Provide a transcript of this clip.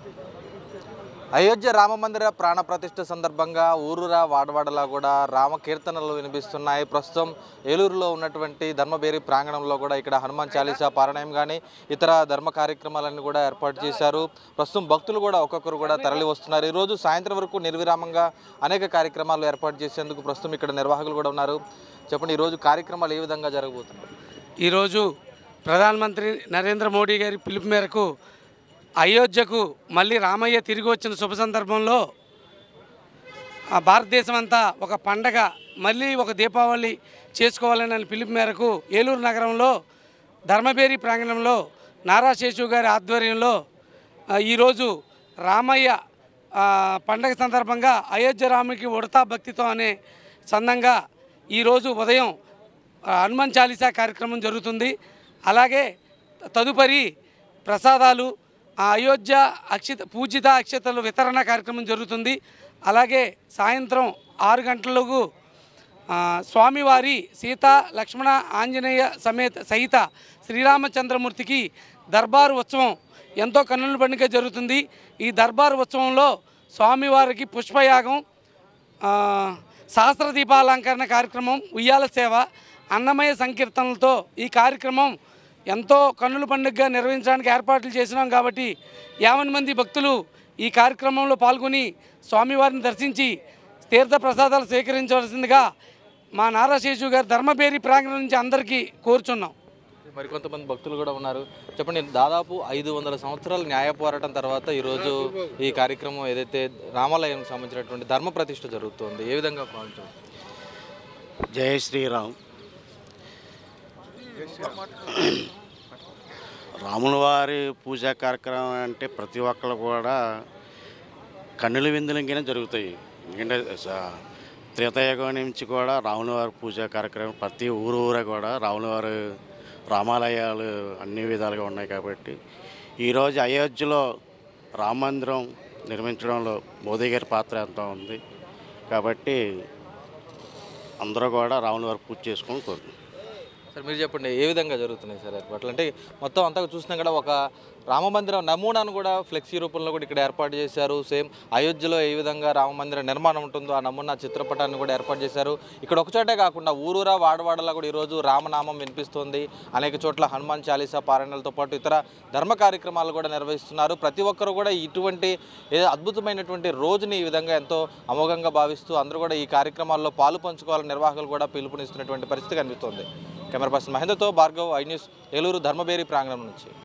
అయోధ్య రామమందిర ప్రాణ ప్రతిష్ఠ సందర్భంగా ఊరూరా వాడవాడలా కూడా రామ కీర్తనలు వినిపిస్తున్నాయి. ప్రస్తుతం ఏలూరులో ఉన్నటువంటి ధర్మబేరి ప్రాంగణంలో కూడా ఇక్కడ హనుమాన్ చాలీసా పారాయణం కానీ ఇతర ధర్మ కార్యక్రమాలన్నీ కూడా ఏర్పాటు చేశారు. ప్రస్తుతం భక్తులు కూడా ఒక్కొక్కరు కూడా తరలి వస్తున్నారు. ఈరోజు సాయంత్రం వరకు నిర్విరామంగా అనేక కార్యక్రమాలు ఏర్పాటు చేసేందుకు ప్రస్తుతం ఇక్కడ నిర్వాహకులు కూడా ఉన్నారు. చెప్పండి, ఈరోజు కార్యక్రమాలు ఏ విధంగా జరగబోతున్నాయి? ఈరోజు ప్రధానమంత్రి నరేంద్ర మోడీ గారి పిలుపు మేరకు అయోధ్యకు మళ్ళీ రామయ్య తిరిగి వచ్చిన శుభ సందర్భంలో భారతదేశం అంతా ఒక పండగ, మళ్ళీ ఒక దీపావళి చేసుకోవాలనే పిలుపు మేరకు ఏలూరు నగరంలో ధర్మబేరి ప్రాంగణంలో నారా శేషు గారి ఆధ్వర్యంలో ఈరోజు రామయ్య పండగ సందర్భంగా అయోధ్య రామునికి ఉడతా భక్తితో అనే సందంగా ఈరోజు ఉదయం హనుమాన్ చాలీసా కార్యక్రమం జరుగుతుంది. అలాగే తదుపరి ప్రసాదాలు, అయోధ్య పూజిత అక్షతలు వితరణ కార్యక్రమం జరుగుతుంది. అలాగే సాయంత్రం 6 గంటలకు స్వామివారి సీత లక్ష్మణ ఆంజనేయ సహిత శ్రీరామచంద్రమూర్తికి దర్బారు ఉత్సవం ఎంతో కన్నుల పండుగ జరుగుతుంది. ఈ దర్బారు ఉత్సవంలో స్వామివారికి పుష్పయాగం, సహస్ర దీపాలంకరణ కార్యక్రమం, ఉయ్యాల సేవ, అన్నమయ సంకీర్తనలతో ఈ కార్యక్రమం ఎంతో కన్నుల పండుగగా నిర్వహించడానికి ఏర్పాట్లు చేసినాం. కాబట్టి 50 మంది భక్తులు ఈ కార్యక్రమంలో పాల్గొని స్వామివారిని దర్శించి తీర్థ ప్రసాదాలు స్వీకరించవలసిందిగా మా నారా శేషు గారు ధర్మబేరి ప్రాంగణం నుంచి అందరికీ కోరుచున్నాం. మరికొంతమంది భక్తులు కూడా ఉన్నారు. చెప్పండి, దాదాపు 500 సంవత్సరాల న్యాయ పోరాటం తర్వాత ఈరోజు ఈ కార్యక్రమం ఏదైతే రామాలయానికి సంబంధించినటువంటి ధర్మ ప్రతిష్ఠ జరుగుతుంది, ఏ విధంగా భావించారు? జై శ్రీరామ్. రాముల వారి పూజా కార్యక్రమం అంటే ప్రతి ఒక్కరు కూడా కన్నుల విందులంగానే జరుగుతాయి. ఎందుకంటే త్రేతాయుగం నుంచి కూడా రాముల వారి పూజా కార్యక్రమం ప్రతి ఊరు కూడా రాముల వారి రామాలయాలు అన్ని విధాలుగా ఉన్నాయి. కాబట్టి ఈరోజు అయోధ్యలో రామ మందిరం నిర్మించడంలో మోదీ గారి పాత్ర ఎంతో ఉంది. కాబట్టి అందరూ కూడా రాముల వారి పూజ చేసుకొని కోరుకుంటున్నారు. సార్, మీరు చెప్పండి, ఏ విధంగా జరుగుతున్నాయి సార్ ఏర్పాట్లు? అంటే మొత్తం అంతా చూసినా కూడా ఒక రామమందిరం నమూనాను కూడా ఫ్లెక్సీ రూపంలో కూడా ఇక్కడ ఏర్పాటు చేశారు. సేమ్ అయోధ్యలో ఏ విధంగా రామమందిర నిర్మాణం ఉంటుందో ఆ నమూనా చిత్రపటాన్ని కూడా ఏర్పాటు చేశారు. ఇక్కడ ఒకచోటే కాకుండా ఊరూరా వాడవాడలా కూడా ఈరోజు రామనామం వినిపిస్తుంది. అనేక చోట్ల హనుమాన్ చాలీసా పారాయణలతో పాటు ఇతర ధర్మ కార్యక్రమాలు కూడా నిర్వహిస్తున్నారు. ప్రతి ఒక్కరు కూడా ఇటువంటి అద్భుతమైనటువంటి రోజుని ఈ విధంగా ఎంతో అమోఘంగా భావిస్తూ అందరూ కూడా ఈ కార్యక్రమాల్లో పాలు పంచుకోవాలని నిర్వాహకులు కూడా పిలుపునిస్తున్నటువంటి పరిస్థితి కనిపిస్తోంది. కెమెరా పర్సన్ మహేంద్రతో భార్గవ్, ఐ న్యూస్, ఏలూరు ధర్మబేరి ప్రాంగణం నుంచి.